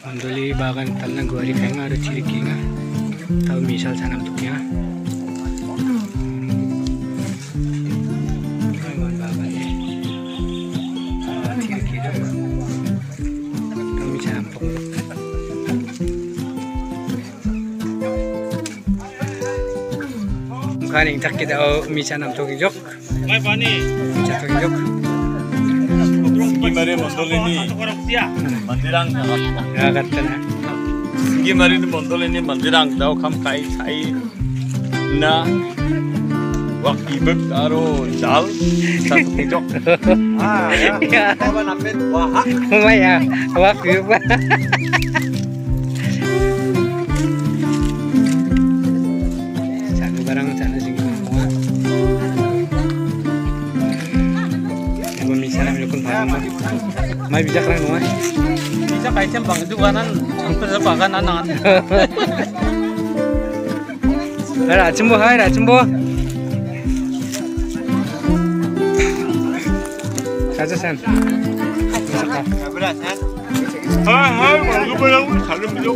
Mandoli bagan talna guari penga ada ciliki nga. Tahu misal sanam tuknya. Bagan bagan ni. Ciliki tu. Tahu misal sanam tuk. Muka ni tak kita misal sanam tuk jok. Mai pani. Misal tuk jok. Gimari mandolini mandirang Agak na. gimari mandolini mandirang daw kam kai na waktu ibek aro dal satu kijok Ya. kawan apet wah Maya, awak juga. Satu barang sana sih semua. Yang misalnya milukun barang mai bijak orang semua. bisa kaitan bang itu kanan hampir sebagan anak Ada cembo, hai, ada cembo. Saja sen. hai baru bilang kalau bilang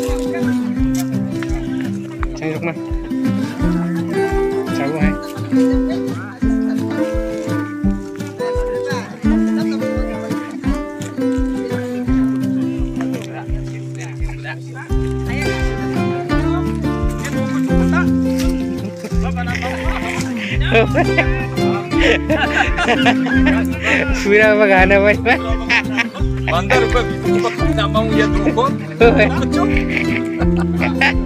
Sayajuk mah. Cabu hai. Sudah magana ba? Bandar rupa bisa cepat nama ya dukun. Kecuk.